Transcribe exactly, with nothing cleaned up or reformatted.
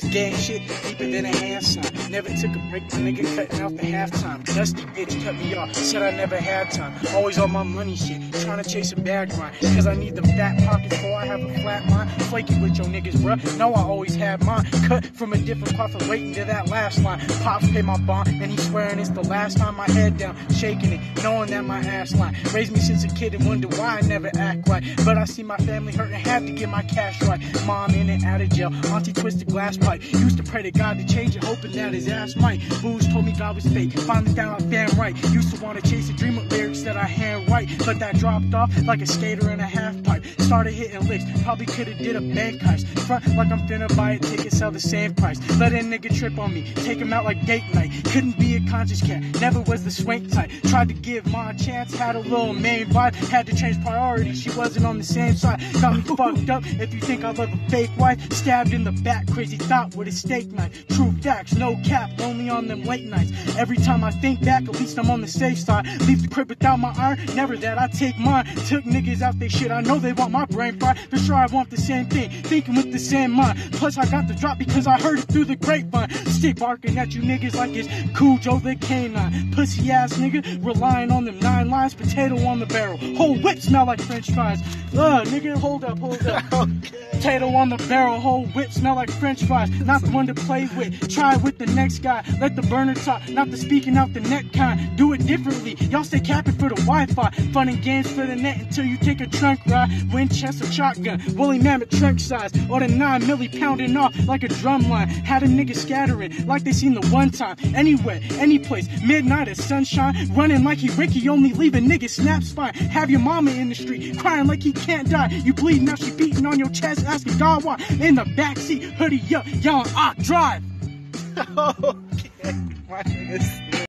Gang shit deeper than a hand sign. Never took a break, my nigga cutting out the halftime. Dusty bitch cut me off, said I never had time. Always on my money shit, trying to chase a bag grind. Cause I need them fat pockets before I have a flat mind. Flaky with your niggas, bruh, know I always had mine. Cut from a different cloth and waiting to that last line. Pops pay my bond, and he's swearing it's the last time. My head down, shaking it, knowing that my ass line. Raised me since a kid and wonder why I never act right. But I see my family hurt and had to get my cash right. Mom in and out of jail, auntie twisted glass pipe. Used to pray to God to change it, hoping that his ass might. Booze told me God was fake, finally found out damn right. Used to want to chase a dream of lyrics that I hand write, but that dropped off like a skater in a half pipe. Started hitting licks, probably could've did a bank heist. Front like I'm finna buy a ticket, sell the same price. Let a nigga trip on me, take him out like date night. Couldn't be a conscious cat, never was the swank type. Tried to give Ma a chance, had a little main vibe. Had to change priorities, she wasn't on the same side. Got me fucked up, if you think I love a fake wife. Stabbed in the back, crazy thought with a steak knife. True facts, no cap, only on them late nights. Every time I think back, at least I'm on the safe side. Leave the crib without my iron, never that I take mine. Took niggas out they shit, I know they want my brain fried. For sure I want the same thing, thinking with the same mind. Plus I got the drop because I heard it through the grapevine. Stick barking at you niggas like it's Cujo the Canine. Pussy ass nigga, relying on them nine lines. Potato on the barrel, whole whip smell like french fries. Ugh, nigga, hold up, hold up. Okay. Potato on the barrel, whole whip smell like french fries. Not the one to play with, try with the next guy. Let the burner talk, not the speaking out the neck kind. Do it differently, y'all stay capping for the Wi-Fi. Fun and games for the net until you take a trunk ride. Winchester shotgun, woolly mammoth trunk size. Or the nine milli pounding off like a drum line. Had a nigga scattering like they seen the one time. Anywhere, any place, midnight or sunshine. Running like he Ricky, only leaving niggas snap spine. Have your mama in the street, crying like he can't die. You bleeding, now she beating on your chest, asking God why. In the backseat, hoodie up, y'all on Ock Drive. Okay, my niggas.